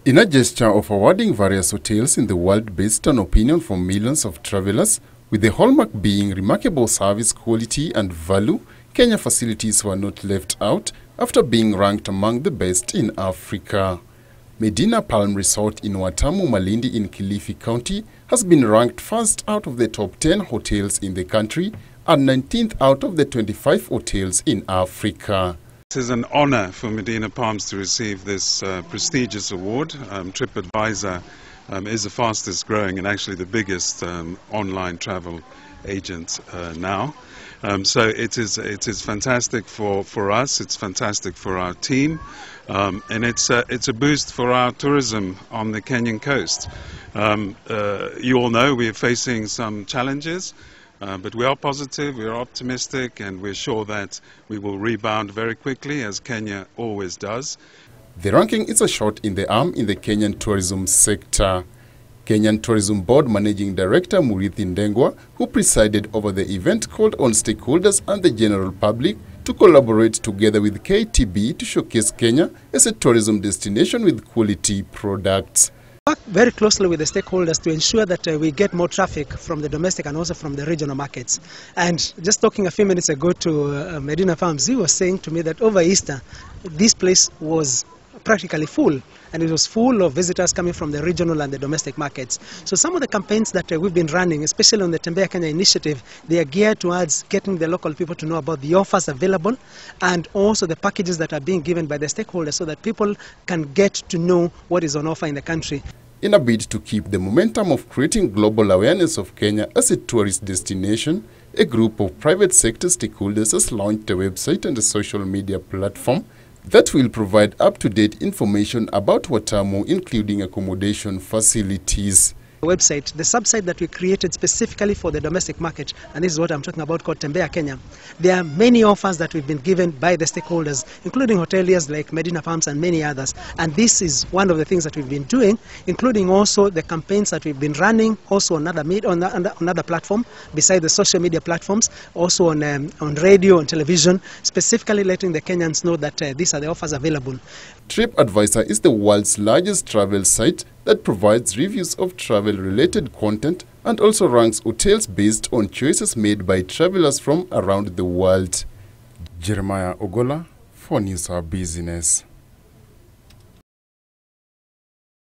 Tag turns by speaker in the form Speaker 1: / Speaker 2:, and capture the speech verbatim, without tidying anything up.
Speaker 1: In a gesture of awarding various hotels in the world based on opinion from millions of travelers, with the hallmark being remarkable service quality and value, Kenya facilities were not left out after being ranked among the best in Africa. Medina Palm Resort in Watamu, Malindi in Kilifi County has been ranked first out of the top ten hotels in the country and nineteenth out of the twenty-five hotels in Africa.
Speaker 2: It is an honor for Medina Palms to receive this uh, prestigious award. Um, TripAdvisor um, is the fastest growing and actually the biggest um, online travel agent uh, now. Um, so it is it is fantastic for, for us, it's fantastic for our team, um, and it's a, it's a boost for our tourism on the Kenyan coast. Um, uh, you all know we are facing some challenges. Uh, but we are positive, we are optimistic, and we're sure that we will rebound very quickly, as Kenya always does.
Speaker 1: The ranking is a shot in the arm in the Kenyan tourism sector. Kenyan Tourism Board Managing Director Murithi Ndengwa, who presided over the event, called on stakeholders and the general public to collaborate together with K T B to showcase Kenya as a tourism destination with quality products.
Speaker 3: Work very closely with the stakeholders to ensure that uh, we get more traffic from the domestic and also from the regional markets. And just talking a few minutes ago to uh, Medina Palms, he was saying to me that over Easter, this place was practically full, and it was full of visitors coming from the regional and the domestic markets. So some of the campaigns that uh, we've been running, especially on the Tembea Kenya initiative, they are geared towards getting the local people to know about the offers available and also the packages that are being given by the stakeholders so that people can get to know what is on offer in the country.
Speaker 1: In a bid to keep the momentum of creating global awareness of Kenya as a tourist destination, a group of private sector stakeholders has launched a website and a social media platform that will provide up-to-date information about Watamu, including accommodation facilities.
Speaker 3: Website, the sub-site that we created specifically for the domestic market, and this is what I'm talking about, called Tembea Kenya. There are many offers that we've been given by the stakeholders, including hoteliers like Medina Palms and many others. And this is one of the things that we've been doing, including also the campaigns that we've been running, also on other, med on, on another platform, besides the social media platforms, also on, um, on radio and television, specifically letting the Kenyans know that uh, these are the offers available.
Speaker 1: TripAdvisor is the world's largest travel site that provides reviews of travel-related content and also ranks hotels based on choices made by travelers from around the world. Jeremiah Ogola for News Our Business.